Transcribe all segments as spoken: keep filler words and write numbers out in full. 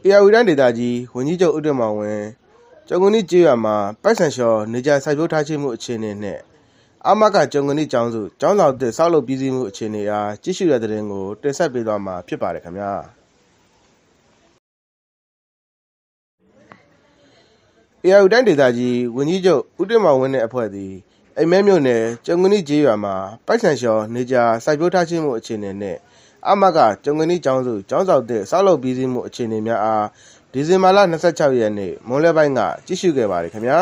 အေရဝတီတိုင်းဒေသကြီးဝန်ကြီးချုပ်ဦးတင်မောင်ဝင်းကျုံကနီကျေးရွာမှာပိုက်ဆံလျှော်နေကြစိုက်ပျိုးထားရှိမှုအခြေအနေနဲ့အမကကျုံကနီကျောင်းစုကျောင်းဆောင်သစ်ဆောက်လုပ်ပြီးစီးမှုအခြေအနေအားကြည့်ရှုတဲ့တဲ့တင်ကိုတင်ဆက်ပေးသွားမှာဖြစ်ပါတယ်ခင်ဗျာအေရဝတီတိုင်းဒေသကြီးဝန်ကြီးချုပ်ဦးတင်မောင်ဝင်းနဲ့အဖွဲ့သည်အိမ်မဲမြို့နယ်ကျုံကနီကျေးရွာမှာပိုက်ဆံလျှော်နေကြစိုက်ပျိုးထားရှိမှုအခြေအနေနဲ့အမကကျုံကနီကျောင်းစုကျောင်းဆောင်သစ်ဆောက်လုပ်ပြီးစီးမှုအခြေအနေများအားဒီဇင်ဘာလ၂၆ရက်နေ့မွန်းလယ်ပိုင်းကကြည့်ရှုခဲ့ပါတယ်ခင်ဗျာ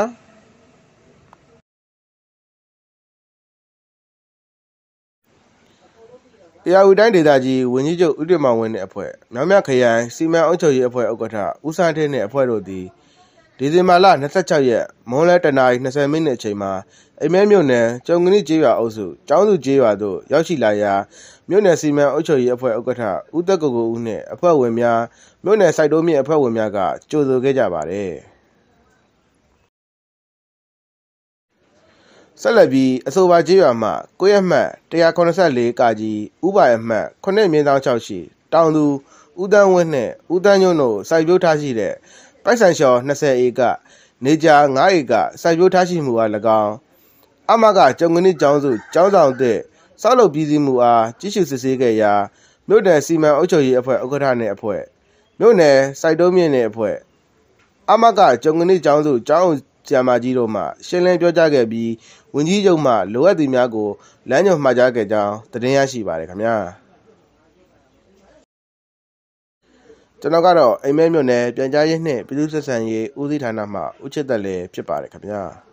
အေရဝတီတိုင်းဒေသကြီးဝန်ကြီးချုပ်ဦးတင်မောင်ဝင်းနဲ့အဖွဲ့မြောင်မြခရိုင်စီမံအုပ်ချုပ်ရေးအဖွဲ့ဥက္ကဋ္ဌဦးစန်းထင်းနဲ့အဖွဲ့တို့သည်ဒီဇင်ဘာလ၂၆ရက်မွန်းလယ်တနာရီ၂၀မိနစ်အချိန်မှာအိမ်မဲမြို့နယ်ကျုံကနီကျေးရွာအုပ်စုကျောင်းစုကျေးရွာသို့ရောက်ရှိလာရာမြို့နယ်စီမံအုပ်ချုပ်ရေးအဖွဲ့ဥက္ကဋ္ဌဦးသက်ကိုကိုဦးနှင့်အဖွဲ့ဝင်များမြို့နယ်စိုက်တိုးမြင့်အဖွဲ့ဝင်များကကြိုဆိုခဲ့ကြပါတယ်ဆက်လက်ပြီးအဆိုပါကျေးရွာမှကိုရက်မှတ်၁၇၄ကာကြီးဥပါရမှတ်ခုနှစ်မြင်းဆောင်၆ရှိတောင်သူဦးတန်းဝင်းနှင့်ဦးတန်းညွန့်တို့စိုက်ပျိုးထားရှိတဲ့ပိုက်ဆံလျှော်၂၀ဧကနေကြာ၅ဧကစိုက်ပျိုးထားရှိမှုအား၎င်းအမကကျုံကနီကျောင်းစုကျောင်းဆောင်သစ်ဆောက်လုပ်ပြီးစီးမှုအားကြည့်ရှုစစ်ဆေးခဲ့ရာမြို့နယ်စီမံအုပ်ချုပ်ရေးအဖွဲ့ဥက္ကဋ္ဌနှင့်အဖွဲ့မြို့နယ်စိုက်တိုးမြင့်နှင့်အဖွဲ့အမကကျုံကနီကျောင်းစုကျောင်းဆရာမကြီးတို့မှရှင်းလင်းပြောကြားခဲ့ပြီးဝန်ကြီးချုပ်မှလိုအပ်သူများကိုလမ်းညွှန်မှာကြားခဲ့ကြောင်းသတင်းရရှိပါတယ်ခင်ဗျာကျွန်တော်ကတော့အိမ်မဲမြို့နယ်ပြန်ကြားရေးနှင့်ပြည်သူ့ဆက်ဆံရေးဦးစီးဌာနမှဦးချစ်သက်လည်းဖြစ်ပါတယ်ခင်ဗျာ